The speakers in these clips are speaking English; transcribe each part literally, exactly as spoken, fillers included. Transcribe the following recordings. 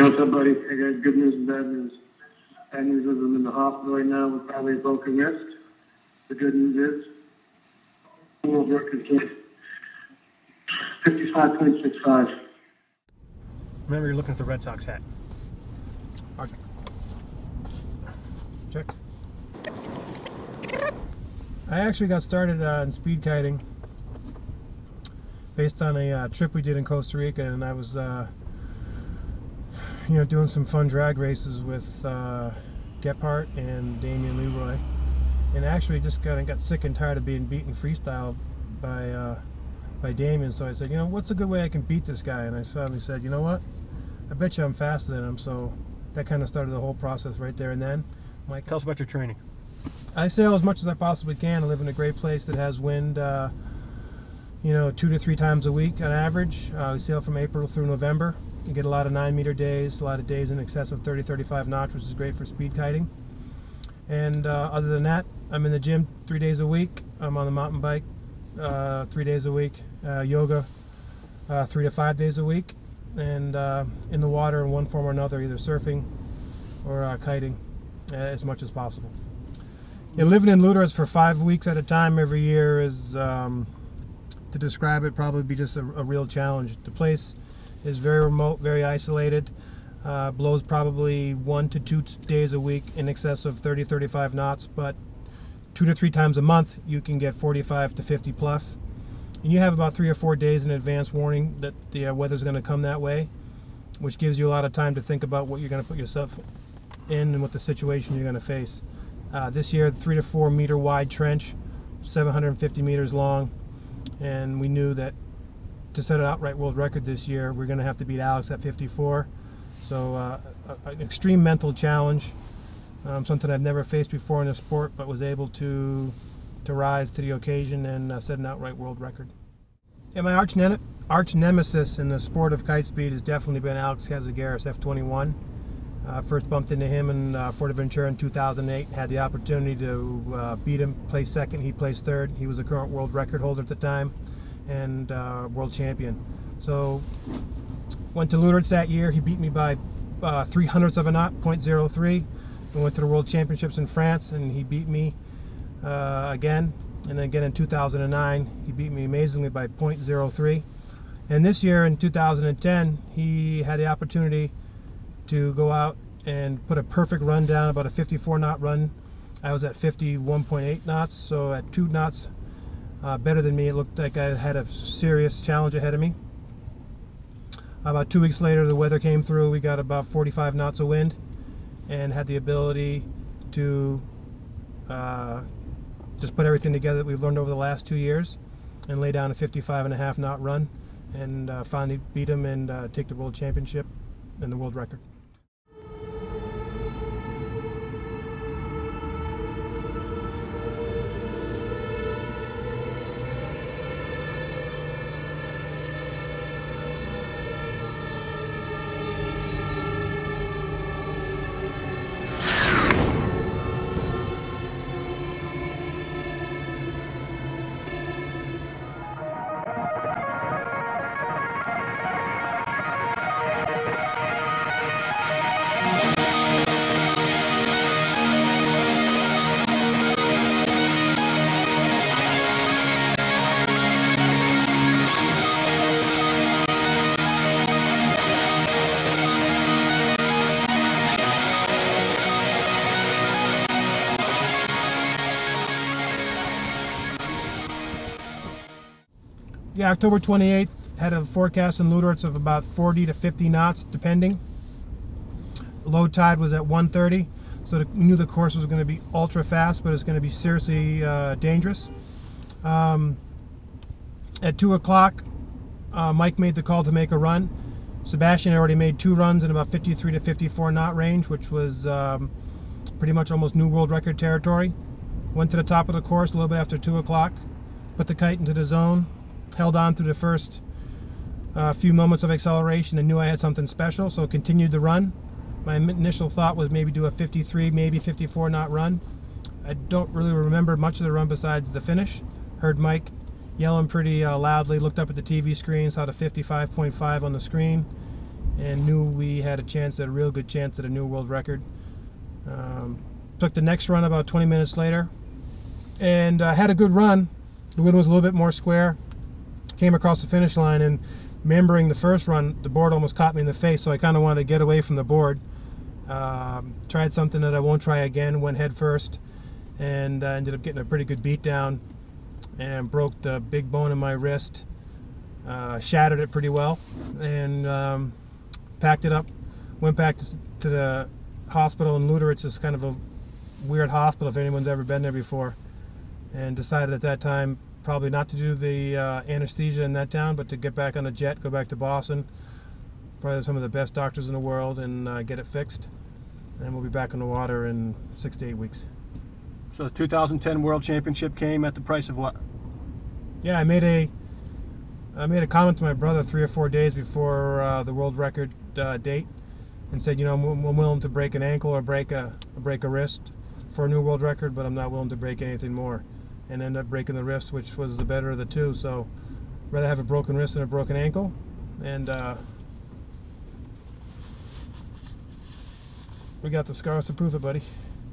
what's up, buddy? I got good news and bad news. Bad news is I'm in the hospital right now with probably a broken wrist. The good news is world record kid. fifty-five point six five. Remember, you're looking at the Red Sox hat. Okay. Check. I actually got started uh, in speed kiting based on a uh, trip we did in Costa Rica, and I was uh, you know, doing some fun drag races with uh, Gephardt and Damian Leroy, and actually just kind of got sick and tired of being beaten freestyle by uh, by Damian. So I said, you know, what's a good way I can beat this guy? And I finally said, you know what? I bet you I'm faster than him. So that kind of started the whole process right there and then. Mike, tell us about your training. I sail as much as I possibly can. I live in a great place that has wind, uh, you know, two to three times a week on average. Uh, we sail from April through November. You get a lot of nine meter days, a lot of days in excess of thirty, thirty-five knots, which is great for speed kiting. And uh, other than that, I'm in the gym three days a week. I'm on the mountain bike uh, three days a week. Uh, yoga uh, three to five days a week. And uh, in the water in one form or another, either surfing or uh, kiting uh, as much as possible. Yeah, living in Lüderitz for five weeks at a time every year is, um, to describe it, probably be just a, a real challenge. The place is very remote, very isolated, uh, blows probably one to two days a week in excess of thirty, thirty-five knots, but two to three times a month you can get forty-five to fifty plus. And you have about three or four days in advance warning that the uh, weather's going to come that way, which gives you a lot of time to think about what you're going to put yourself in and what the situation you're going to face. Uh, this year, three to four meter wide trench, seven hundred fifty meters long, and we knew that to set an outright world record this year, we're going to have to beat Alex at fifty-four. So uh, an extreme mental challenge, um, something I've never faced before in the sport, but was able to to rise to the occasion and uh, set an outright world record. Yeah, my arch, ne arch nemesis in the sport of kite speed has definitely been Alex Kazagaris, F twenty-one. Uh, first bumped into him in uh, Fuerteventura in two thousand eight, had the opportunity to uh, beat him, place second, he placed third. He was a current world record holder at the time and uh, world champion. So went to Lüderitz that year, he beat me by uh, three hundredths of a knot, point zero three. We went to the World Championships in France and he beat me uh, again, and then again in two thousand nine, he beat me amazingly by point zero three. And this year in two thousand ten, he had the opportunity to go out and put a perfect run down, about a fifty-four knot run. I was at fifty-one point eight knots, so at two knots uh, better than me. It looked like I had a serious challenge ahead of me. About two weeks later, the weather came through. We got about forty-five knots of wind and had the ability to uh, just put everything together that we've learned over the last two years and lay down a fifty-five and a half knot run and uh, finally beat him and uh, take the world championship and the world record. Yeah, October twenty-eighth, had a forecast in Lüderitz of about forty to fifty knots, depending. Low tide was at one thirty, so the, we knew the course was going to be ultra fast, but it's going to be seriously uh, dangerous. Um, at two o'clock, uh, Mike made the call to make a run. Sebastian had already made two runs in about fifty-three to fifty-four knot range, which was um, pretty much almost new world record territory. Went to the top of the course a little bit after two o'clock, put the kite into the zone, held on through the first uh, few moments of acceleration and knew I had something special, so continued the run. My initial thought was maybe do a fifty-three, maybe fifty-four knot run. I don't really remember much of the run besides the finish. Heard Mike yelling pretty uh, loudly, looked up at the T V screen, saw the fifty-five point five on the screen, and knew we had a chance, a real good chance at a new world record. Um, took the next run about twenty minutes later, and uh, had a good run. The wind was a little bit more square. Came across the finish line, and remembering the first run, the board almost caught me in the face, so I kind of wanted to get away from the board. Um, tried something that I won't try again, went head first, and uh, ended up getting a pretty good beat down and broke the big bone in my wrist, uh, shattered it pretty well, and um, packed it up, went back to, to the hospital in Luderitz. It's kind of a weird hospital if anyone's ever been there before, and decided at that time probably not to do the uh, anesthesia in that town, but to get back on a jet, go back to Boston, probably some of the best doctors in the world, and uh, get it fixed. And we'll be back on the water in six to eight weeks. So the two thousand ten World Championship came at the price of what? Yeah, I made a I made a comment to my brother three or four days before uh, the world record uh, date, and said, you know, I'm, I'm willing to break an ankle or break a or break a wrist for a new world record, but I'm not willing to break anything more. And ended up breaking the wrist, which was the better of the two. So, rather have a broken wrist than a broken ankle, and uh, we got the scars to prove it, buddy.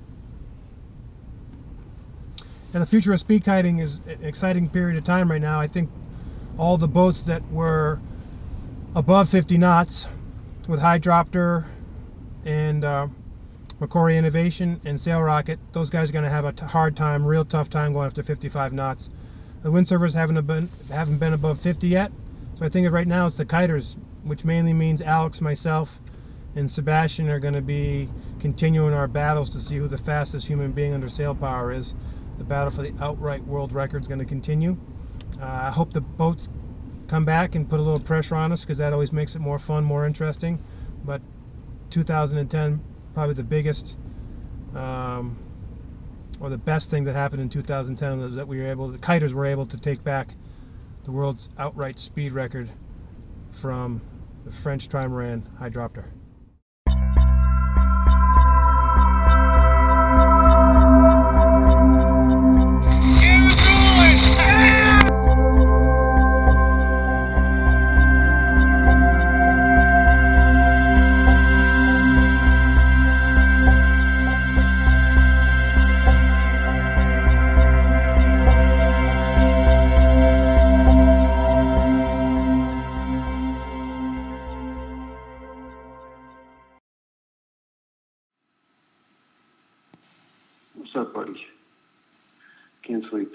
And the future of speed kiting is an exciting period of time right now. I think all the boats that were above fifty knots with Hydropter and uh, Macquarie Innovation and Sail Rocket, those guys are going to have a t hard time, real tough time going up to fifty-five knots. The windsurfers haven't been, haven't been above fifty yet, so I think right now it's the kiters, which mainly means Alex, myself, and Sebastian are going to be continuing our battles to see who the fastest human being under sail power is. The battle for the outright world record is going to continue. Uh, I hope the boats come back and put a little pressure on us, because that always makes it more fun, more interesting. But two thousand ten, probably the biggest um, or the best thing that happened in two thousand ten was that we were able, the kiters were able to take back the world's outright speed record from the French trimaran Hydropter. What's up, buddy? Can't sleep.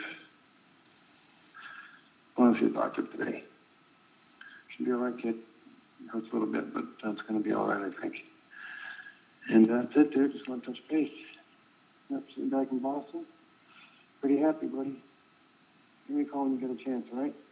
I want to see a doctor today. Should be all right, kid. It hurts a little bit, but that's going to be all right, I think. And that's it, dude. Just want to touch base. Yep, sitting back in Boston. Pretty happy, buddy. Give me a call when you get a chance, all right?